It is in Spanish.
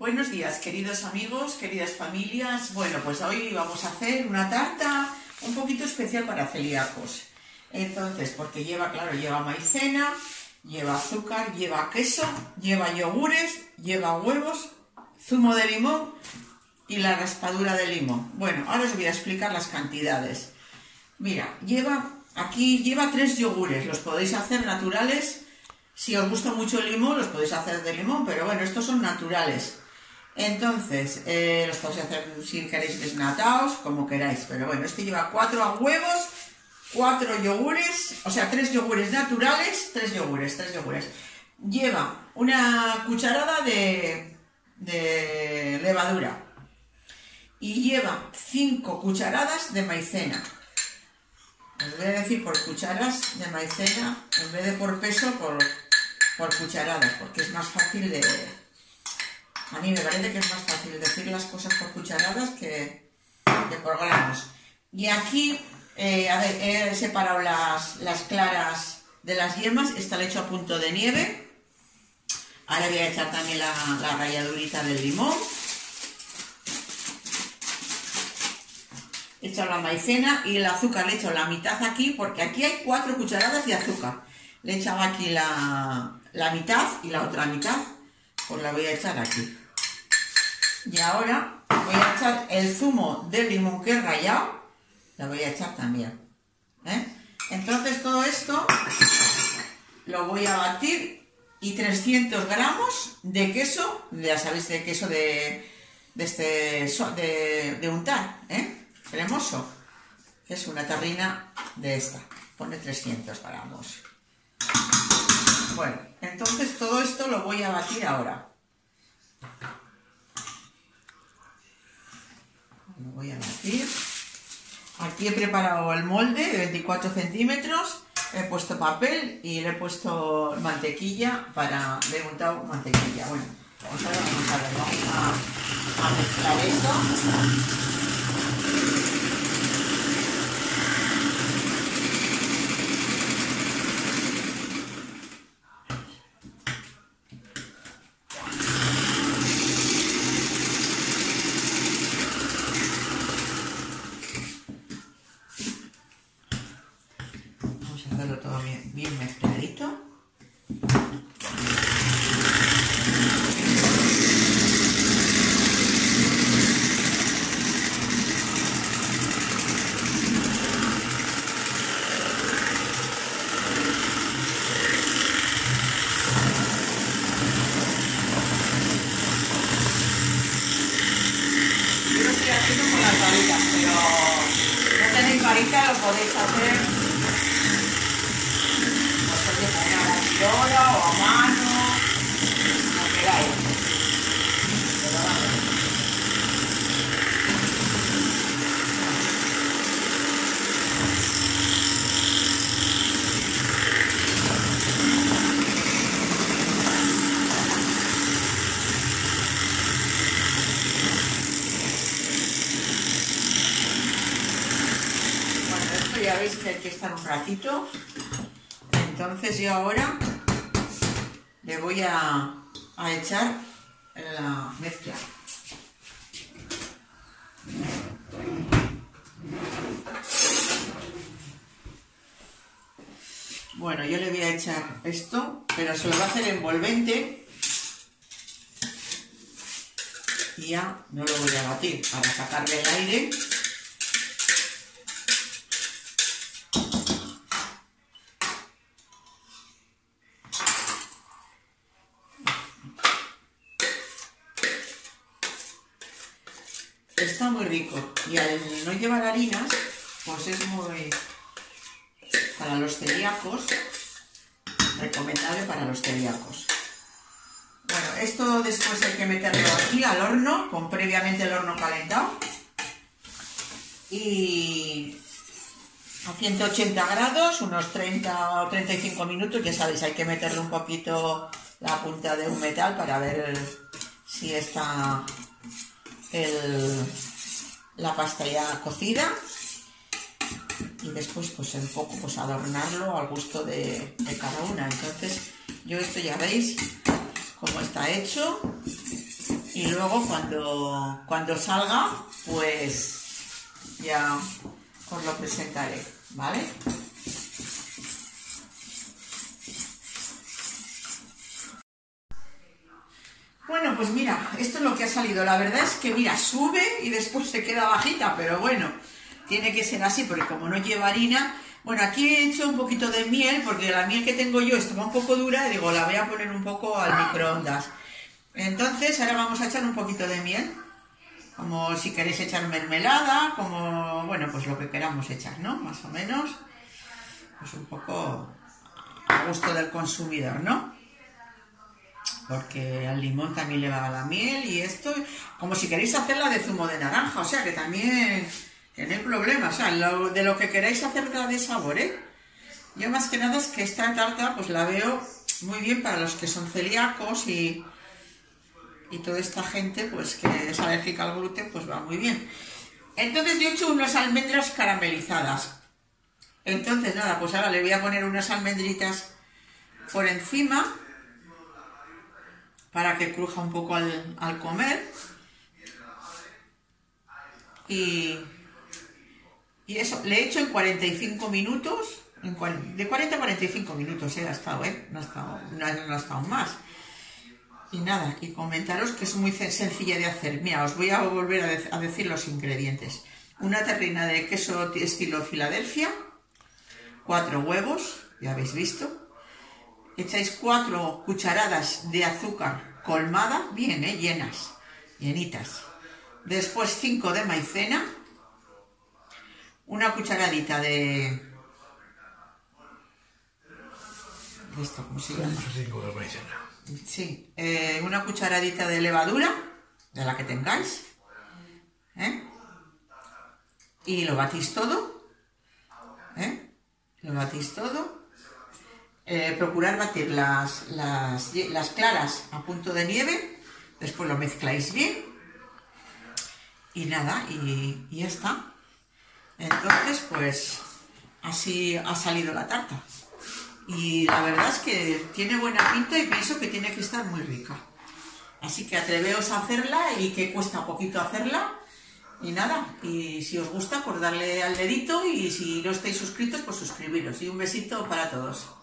Buenos días, queridos amigos, queridas familias. Bueno, pues hoy vamos a hacer una tarta un poquito especial para celíacos. Entonces, porque lleva maicena, lleva azúcar, lleva queso, lleva yogures, lleva huevos, zumo de limón y la raspadura de limón. Bueno, ahora os voy a explicar las cantidades. Mira, aquí lleva 3 yogures, los podéis hacer naturales. Si os gusta mucho el limón, los podéis hacer de limón, pero bueno, estos son naturales. Entonces, los podéis hacer si queréis desnatados, como queráis, pero bueno, este lleva 4 huevos, 4 yogures, o sea, 3 yogures naturales, 3 yogures. Lleva una cucharada de levadura y lleva 5 cucharadas de maicena. Os voy a decir por cucharas de maicena, en vez de por peso, por cucharadas, porque es más fácil de... A mí me parece que es más fácil decir las cosas por cucharadas que por gramos. Y aquí, he separado las claras de las yemas. Esta la he hecho a punto de nieve. Ahora voy a echar también la ralladurita del limón. He echado la maicena y el azúcar le he hecho la mitad aquí, porque aquí hay 4 cucharadas de azúcar. Le he echado aquí la mitad y la otra mitad, pues la voy a echar aquí. Y ahora voy a echar el zumo de limón que he rallado, la voy a echar también. Entonces todo esto lo voy a batir y 300 gramos de queso, ya sabéis, de queso de untar, cremoso, que es una tarrina de esta, pone 300 gramos. Bueno, entonces todo esto lo voy a batir ahora. Lo voy a batir. Aquí he preparado el molde de 24 centímetros, he puesto papel y le he puesto mantequilla le he untado mantequilla. Bueno, vamos a mezclar esto. Hacerlo todo bien mezcladito. Yo lo estoy haciendo con las varitas, pero no tenéis varita, lo podéis hacer a la batidora o a mano, como queráis. Pero vamos. Bueno, esto ya veis que hay que estar un ratito. Entonces yo ahora le voy a echar la mezcla. Bueno, yo le voy a echar esto, pero se lo va a hacer envolvente y ya no lo voy a batir para sacarle el aire. Está muy rico y al no llevar harinas, pues es muy, para los celíacos, recomendable para los celíacos. Bueno, esto después hay que meterlo aquí al horno, con previamente el horno calentado, y a 180 grados, unos 30 o 35 minutos, ya sabéis, hay que meterle un poquito la punta de un metal para ver si está la pasta ya cocida, y después pues un poco pues adornarlo al gusto de cada una. Entonces yo esto ya veis cómo está hecho. y luego cuando salga, pues ya os lo presentaré, ¿vale? Bueno, pues mira, esto es lo que ha salido. La verdad es que, mira, sube y después se queda bajita, pero bueno, tiene que ser así, porque como no lleva harina... Bueno, aquí he hecho un poquito de miel, porque la miel que tengo yo estaba un poco dura, y digo, la voy a poner un poco al microondas. Entonces, ahora vamos a echar un poquito de miel, como si queréis echar mermelada, como, bueno, pues lo que queramos echar, ¿no? Más o menos, pues un poco a gusto del consumidor, ¿no? Porque al limón también le va la miel y esto, como si queréis hacerla de zumo de naranja, o sea que también tenéis problemas, o sea, de lo que queráis hacerla de sabor, ¿eh? Yo más que nada es que esta tarta pues la veo muy bien para los que son celíacos y toda esta gente pues que es alérgica al gluten, pues va muy bien. Entonces yo he hecho unas almendras caramelizadas. Entonces nada, pues ahora le voy a poner unas almendritas por encima para que cruja un poco al comer. Y eso, le he hecho en 45 minutos, de 40 a 45 minutos ha estado, no ha estado más. Y nada, y comentaros que es muy sencilla de hacer. Mira, os voy a volver a decir los ingredientes. Una terrina de queso estilo Filadelfia, 4 huevos, ya habéis visto. Echáis 4 cucharadas de azúcar colmada, bien, llenitas. Después 5 de maicena, una cucharadita de esto, ¿cómo se llama? 5 de maicena. Sí, una cucharadita de levadura, de la que tengáis, y lo batís todo, lo batís todo. Procurar batir las claras a punto de nieve, después lo mezcláis bien y nada, y ya está. Entonces pues así ha salido la tarta y la verdad es que tiene buena pinta y pienso que tiene que estar muy rica, así que atreveos a hacerla y que cuesta poquito hacerla. Y nada, y si os gusta pues darle al dedito y si no estáis suscritos pues suscribiros, y un besito para todos.